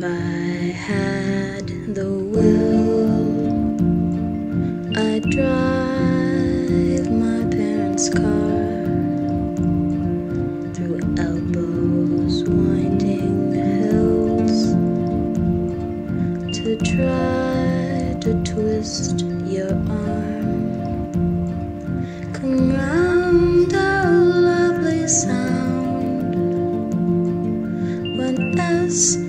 If I had the will, I'd drive my parents' car through elbows, winding hills, to try to twist your arm. Come round, our lovely sound, when S